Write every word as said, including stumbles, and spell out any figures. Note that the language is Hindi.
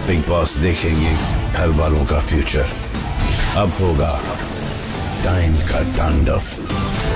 बिग बॉस देखेंगे घर वालों का फ्यूचर। अब होगा टाइम का तांडव।